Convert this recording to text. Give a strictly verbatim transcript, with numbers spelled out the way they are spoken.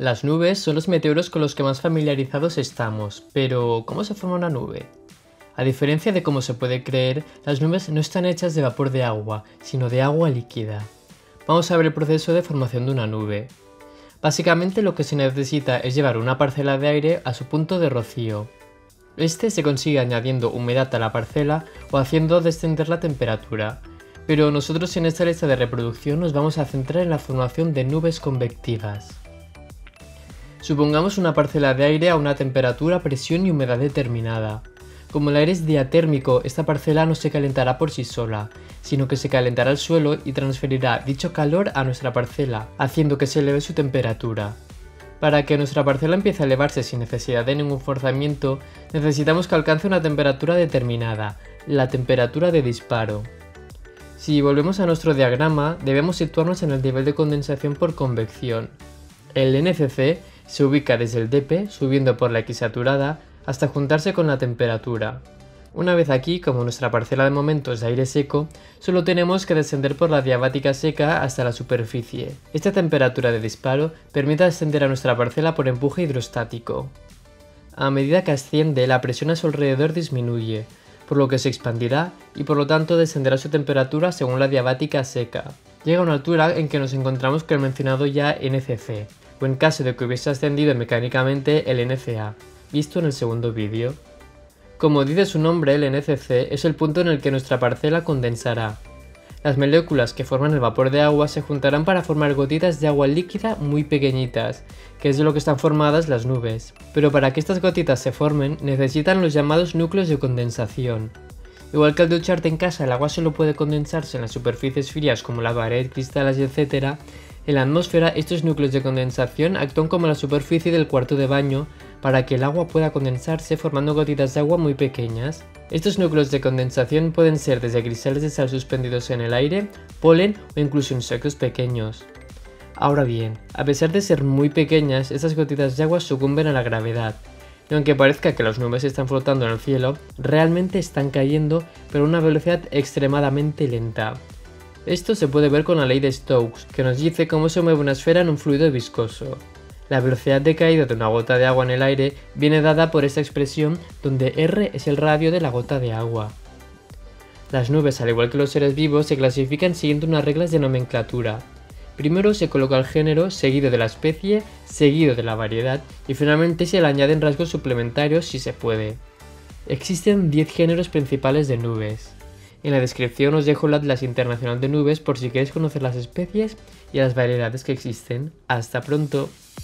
Las nubes son los meteoros con los que más familiarizados estamos, pero ¿cómo se forma una nube? A diferencia de cómo se puede creer, las nubes no están hechas de vapor de agua, sino de agua líquida. Vamos a ver el proceso de formación de una nube. Básicamente lo que se necesita es llevar una parcela de aire a su punto de rocío. Este se consigue añadiendo humedad a la parcela o haciendo descender la temperatura, pero nosotros en esta lista de reproducción nos vamos a centrar en la formación de nubes convectivas. Supongamos una parcela de aire a una temperatura, presión y humedad determinada. Como el aire es diatérmico, esta parcela no se calentará por sí sola, sino que se calentará el suelo y transferirá dicho calor a nuestra parcela, haciendo que se eleve su temperatura. Para que nuestra parcela empiece a elevarse sin necesidad de ningún forzamiento, necesitamos que alcance una temperatura determinada, la temperatura de disparo. Si volvemos a nuestro diagrama, debemos situarnos en el nivel de condensación por convección. El N C C se ubica desde el D P, subiendo por la X saturada, hasta juntarse con la temperatura. Una vez aquí, como nuestra parcela de momento es de aire seco, solo tenemos que descender por la diabática seca hasta la superficie. Esta temperatura de disparo permite descender a nuestra parcela por empuje hidrostático. A medida que asciende, la presión a su alrededor disminuye, por lo que se expandirá y por lo tanto descenderá su temperatura según la diabática seca. Llega a una altura en que nos encontramos con el mencionado ya N C C, o en caso de que hubiese ascendido mecánicamente el N C A, visto en el segundo vídeo. Como dice su nombre, el N C C es el punto en el que nuestra parcela condensará. Las moléculas que forman el vapor de agua se juntarán para formar gotitas de agua líquida muy pequeñitas, que es de lo que están formadas las nubes. Pero para que estas gotitas se formen, necesitan los llamados núcleos de condensación. Igual que al ducharte en casa el agua solo puede condensarse en las superficies frías como la pared, cristales, etcétera, en la atmósfera estos núcleos de condensación actúan como la superficie del cuarto de baño para que el agua pueda condensarse formando gotitas de agua muy pequeñas. Estos núcleos de condensación pueden ser desde cristales de sal suspendidos en el aire, polen o incluso insectos pequeños. Ahora bien, a pesar de ser muy pequeñas, estas gotitas de agua sucumben a la gravedad. Y aunque parezca que las nubes están flotando en el cielo, realmente están cayendo pero a una velocidad extremadamente lenta. Esto se puede ver con la ley de Stokes, que nos dice cómo se mueve una esfera en un fluido viscoso. La velocidad de caída de una gota de agua en el aire viene dada por esta expresión donde R es el radio de la gota de agua. Las nubes, al igual que los seres vivos, se clasifican siguiendo unas reglas de nomenclatura. Primero se coloca el género, seguido de la especie, seguido de la variedad y finalmente se le añaden rasgos suplementarios si se puede. Existen diez géneros principales de nubes. En la descripción os dejo el Atlas Internacional de Nubes por si queréis conocer las especies y las variedades que existen. ¡Hasta pronto!